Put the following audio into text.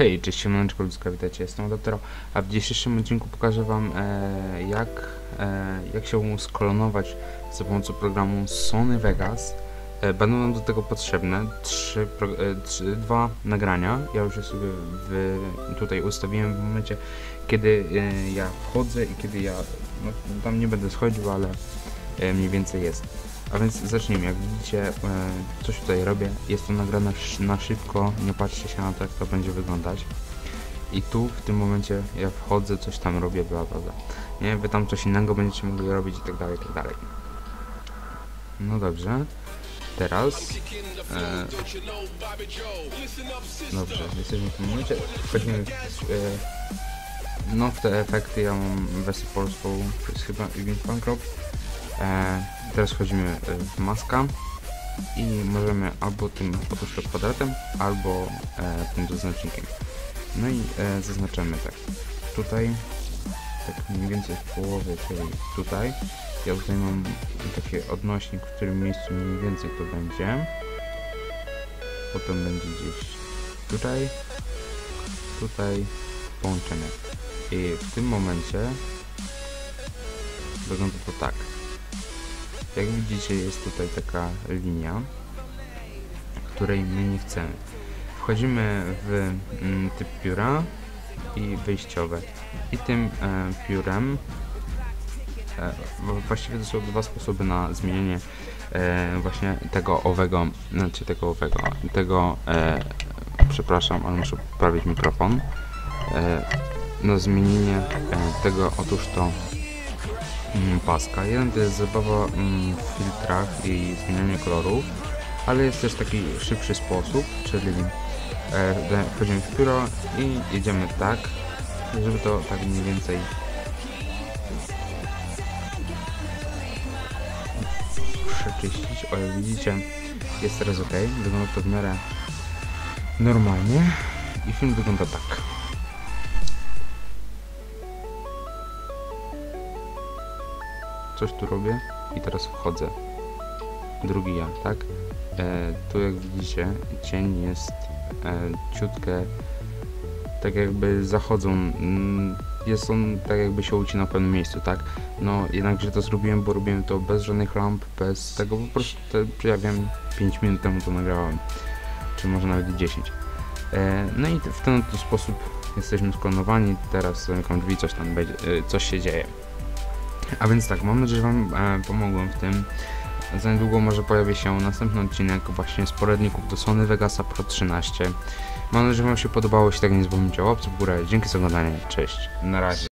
Hej, cześć, siemaneczko ludzka, witajcie, jestem Adaptero, a w dzisiejszym odcinku pokażę wam jak się sklonować za pomocą programu Sony Vegas. Będą nam do tego potrzebne dwa nagrania. Ja już je sobie tutaj ustawiłem w momencie, kiedy ja wchodzę i kiedy ja, no tam nie będę schodził, ale mniej więcej jest. A więc zacznijmy. Jak widzicie, coś tutaj robię. Jest to nagrane na szybko, nie patrzcie się na to, jak to będzie wyglądać. I tu w tym momencie ja wchodzę, coś tam robię, bla bla bla. Nie, wy tam coś innego będziecie mogli robić i tak dalej, tak dalej. No dobrze. Teraz dobrze, jesteśmy w tym momencie. Wchodzimy no w te efekty. Ja mam wersję polską, to jest chyba Event Pancrop. Teraz wchodzimy w maska i możemy albo tym otoczkę kwadratem, albo tym zaznacznikiem. No i zaznaczamy tak tutaj, tak mniej więcej w połowie, czyli tutaj. Ja tutaj mam taki odnośnik, w którym miejscu mniej więcej to będzie. Potem będzie gdzieś tutaj, tutaj połączenie. I w tym momencie wygląda to tak. Jak widzicie, jest tutaj taka linia, której my nie chcemy. Wchodzimy w typ pióra i wyjściowe. I tym piórem, właściwie to są dwa sposoby na zmienienie właśnie tego owego, znaczy przepraszam, ale muszę poprawić mikrofon. No zmienienie tego, otóż to paska. Jeden to jest zabawa w filtrach i zmienianie kolorów, ale jest też taki szybszy sposób, czyli wchodzimy w pióro i jedziemy tak, żeby to tak mniej więcej przeczyścić. O, jak widzicie, jest teraz ok, wygląda to w miarę normalnie i film wygląda tak. Coś tu robię i teraz wchodzę. Drugi ja, tak? Tu jak widzicie, cień jest ciutkę tak jakby zachodzą. Jest on tak jakby się ucinał w pewnym miejscu, tak? No jednakże to zrobiłem, bo robiłem to bez żadnych lamp, bez tego, po prostu ja wiem, 5 minut temu to nagrałem, czy może nawet 10. No i w ten oto sposób jesteśmy sklonowani. Teraz zamykam drzwi, coś tam będzie, coś się dzieje. A więc tak, mam nadzieję, że wam pomogłem w tym. Za niedługo może pojawi się następny odcinek właśnie z poradników do Sony Vegasa Pro 13. Mam nadzieję, że wam się podobało. Jeśli tak, nie zapomnijcie o łapce w górę. Dzięki za oglądanie. Cześć. Na razie.